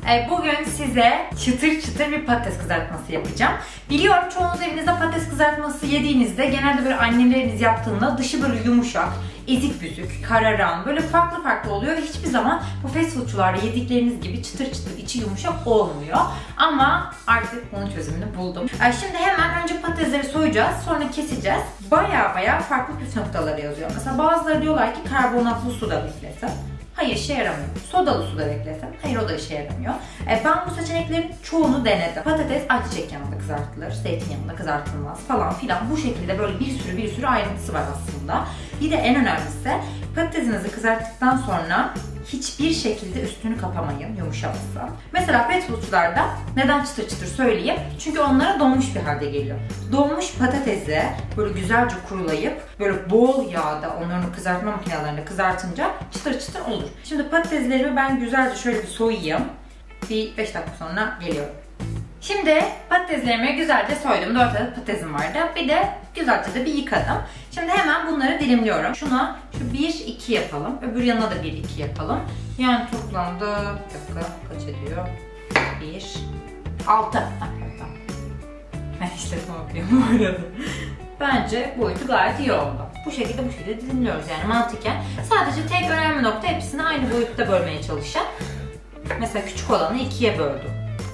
Bugün size çıtır çıtır bir patates kızartması yapacağım. Biliyorum çoğunuz evinizde patates kızartması yediğinizde genelde böyle anneleriniz yaptığında dışı böyle yumuşak, ezik büzük, kararan, böyle farklı farklı oluyor. Hiçbir zaman bu fast foodçularda yedikleriniz gibi çıtır çıtır, içi yumuşak olmuyor. Ama artık bunun çözümünü buldum. Şimdi hemen önce patatesleri soyacağız, sonra keseceğiz. Baya farklı püf noktaları yazıyor. Mesela bazıları diyorlar ki karbonatlı suda bekletin. Hayır, işe yaramıyor. Sodalı suda bekletin. Hayır, o da işe yaramıyor. Ben bu seçeneklerin çoğunu denedim. Patates ayçiçek yağında kızartılır, zeytinyağında kızartılmaz falan filan. Bu şekilde böyle bir sürü ayrıntısı var aslında. Bir de en önemlisi patatesinizi kızarttıktan sonra hiçbir şekilde üstünü kapamayın, yumuşamasın. Mesela fast foodçularda neden çıtır çıtır söyleyeyim? Çünkü onlara donmuş bir halde geliyor. Donmuş patatesi böyle güzelce kurulayıp böyle bol yağda onların kızartma makinelerinde kızartınca çıtır çıtır olur. Şimdi patateslerimi ben güzelce şöyle bir soyayım. Bir 5 dakika sonra geliyorum. Şimdi patateslerimi güzelce soydum. 4 adet patatesim vardı. Bir de güzelce de bir yıkadım. Şimdi hemen bunları dilimliyorum. Şuna şu 1-2 yapalım. Öbür yanına da 1-2 yapalım. Yani toplamda bir dakika kaç ediyor? 1 6. Ben işletme okuyorum bu arada. Bence boyutu gayet iyi oldu. Bu şekilde dilimliyoruz yani mantıken. Sadece tek önemli nokta hepsini aynı boyutta bölmeye çalışın. Mesela küçük olanı 2'ye böldüm.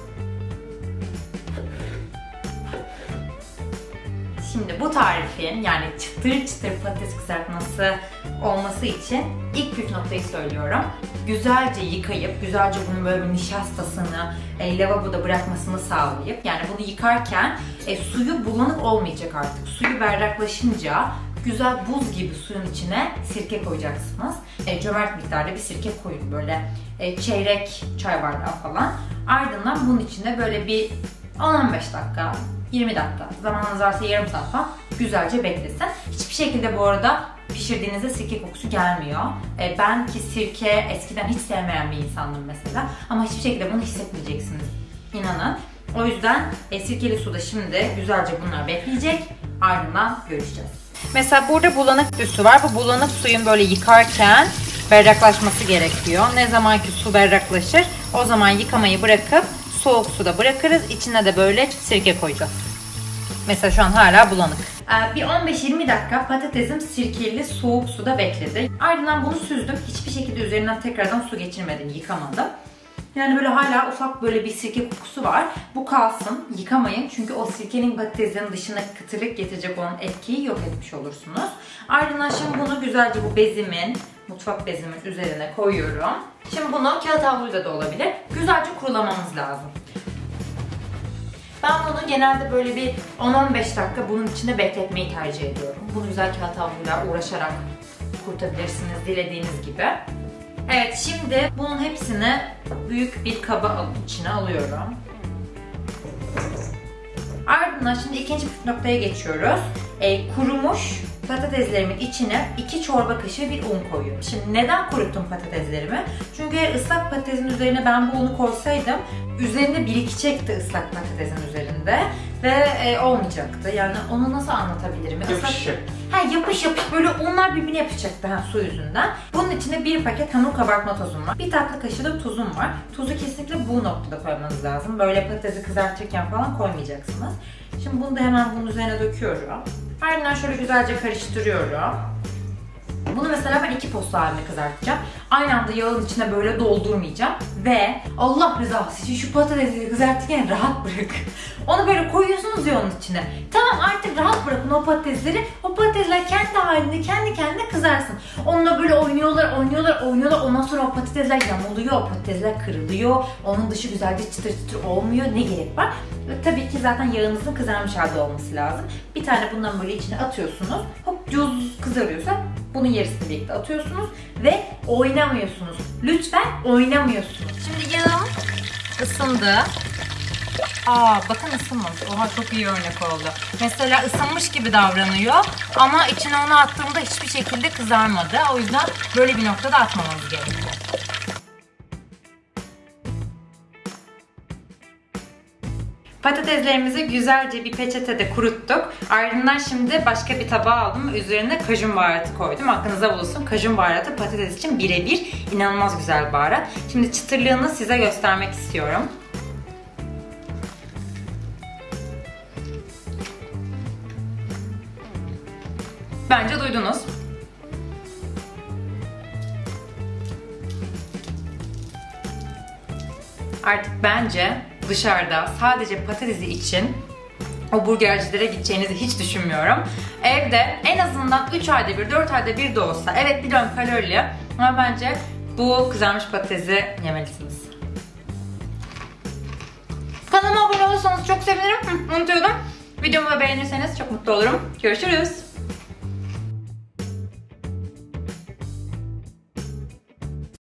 Şimdi bu tarifin yani çıtır çıtır patates kızartması olması için ilk püf noktayı söylüyorum. Güzelce yıkayıp, güzelce bunun böyle bir nişastasını lavaboda bırakmasını sağlayıp, yani bunu yıkarken suyu bulanık olmayacak artık. Suyu berraklaşınca güzel buz gibi suyun içine sirke koyacaksınız. Cömert miktarda bir sirke koyun, böyle çeyrek çay bardağı falan. Ardından bunun içine böyle bir 10-15 dakika, 20 dakika, zamanınız varsa yarım saat falan güzelce beklesin. Hiçbir şekilde bu arada pişirdiğinizde sirke kokusu gelmiyor. Ben ki sirke eskiden hiç sevmeyen bir insandım mesela. Ama hiçbir şekilde bunu hissetmeyeceksiniz. İnanın. O yüzden sirkeli suda şimdi güzelce bunlar bekleyecek. Ardından görüşeceğiz. Mesela burada bulanık bir su var. Bu bulanık suyun böyle yıkarken berraklaşması gerekiyor. Ne zaman ki su berraklaşır o zaman yıkamayı bırakıp soğuk suda bırakırız. İçine de böyle sirke koyacağız. Mesela şu an hala bulanık. Bir 15-20 dakika patatesim sirkeli soğuk suda bekledi. Ardından bunu süzdüm. Hiçbir şekilde üzerinden tekrardan su geçirmedim, yıkamadım. Yani böyle hala ufak böyle bir sirke kokusu var. Bu kalsın, yıkamayın. Çünkü o sirkenin patatesin dışına kıtırlık getirecek olan etkiyi yok etmiş olursunuz. Ardından şimdi bunu güzelce bu bezimin, mutfak bezimin üzerine koyuyorum. Şimdi bunu kağıt havluyla da olabilir. Güzelce kurulamamız lazım. Ben bunu genelde böyle bir 10-15 dakika bunun içinde bekletmeyi tercih ediyorum. Bunu güzel kağıt havluyla uğraşarak kurutabilirsiniz dilediğiniz gibi. Evet, şimdi bunun hepsini büyük bir kaba içine alıyorum. Ardından şimdi ikinci püf noktaya geçiyoruz. Kurumuş patateslerimin içine 2 çorba kaşığı bir un koyuyorum. Şimdi neden kuruttum patateslerimi? Çünkü eğer ıslak patatesin üzerine ben bu unu koysaydım üzerinde birikecekti ıslak patatesin üzerinde ve olmayacaktı. Yani onu nasıl anlatabilirim? Yapışacak. Yapış böyle unlar birbirine yapacaktı su yüzünden. Bunun içinde 1 paket hamur kabartma tozum var. 1 tatlı kaşığı da tuzum var. Tuzu kesinlikle bu noktada koymanız lazım. Böyle patatesi kızartırken falan koymayacaksınız. Şimdi bunu da hemen bunun üzerine döküyorum. Ardından şöyle güzelce karıştırıyorum. Bunu mesela ben 2 posta halinde kızartacağım. Aynı anda yağın içine böyle doldurmayacağım. Ve Allah rızası için şu patatesi kızartırken rahat bırak. Onu böyle koyuyorsunuz ya onun içine. Tamam, artık rahat bırakın o patatesleri. O patatesler kendi halinde, kendi kendine kızarsın. Onunla böyle oynuyorlar. Ondan sonra o patatesler yamuluyor, o patatesler kırılıyor. Onun dışı güzelce çıtır çıtır olmuyor. Ne gerek var? Tabii ki zaten yağınızın kızarmış halde olması lazım. Bir tane bundan böyle içine atıyorsunuz. Hop, cuz kızarıyorsa bunun yarısını birlikte atıyorsunuz ve oynamıyorsunuz. Lütfen oynamıyorsunuz. Şimdi yağım ısındı. Bakın ısınmamış. Oha, çok iyi örnek oldu. Mesela ısınmış gibi davranıyor ama içine onu attığımda hiçbir şekilde kızarmadı. O yüzden böyle bir noktada atmamamız gerekiyor. Patateslerimizi güzelce bir peçetede kuruttuk. Ardından şimdi başka bir tabağa aldım. Üzerine kajun baharatı koydum. Aklınıza bulunsun. Kajun baharatı patates için birebir. İnanılmaz güzel baharat. Şimdi çıtırlığını size göstermek istiyorum. Bence duydunuz. Artık bence dışarıda sadece patatesi için o burgercilere gideceğinizi hiç düşünmüyorum. Evde en azından 3 ayda bir, 4 ayda bir de olsa, evet biliyorum kalorili ama bence bu kızarmış patatesi yemelisiniz. Kanalıma abone olursanız çok sevinirim. Unutuyordum. Videomu beğenirseniz çok mutlu olurum. Görüşürüz.